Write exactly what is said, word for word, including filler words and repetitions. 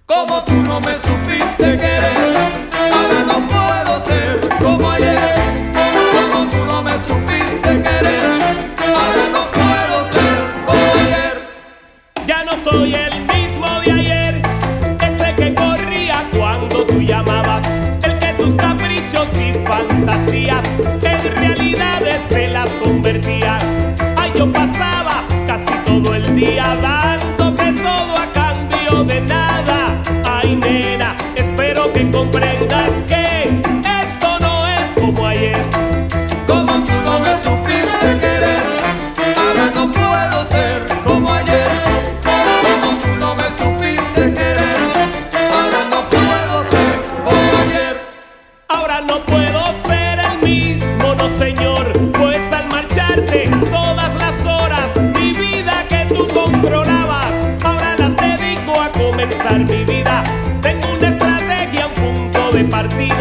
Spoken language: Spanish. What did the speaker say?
Como tú no me supiste querer, ahora no puedo ser como ayer. Como tú no me supiste querer, ahora no puedo ser como ayer. Ya no soy el mismo de ayer, ese que corría cuando tú llamabas, el que tus caprichos y fantasías en realidades te las convertía. Ay, yo pasaba casi todo el día dándote todo a cambio de nada. Ay, nena, espero que comprendas que esto no es como ayer. Como tú no me supiste querer, ahora no puedo ser como ayer. Como tú no me supiste querer, ahora no puedo ser como ayer. Ahora no puedo ser el mismo, no señor, pues al marcharte todas las horas, mi vida que tú controlabas, ahora las dedico a comenzar mi vida. Tengo una estrategia, un punto de partida.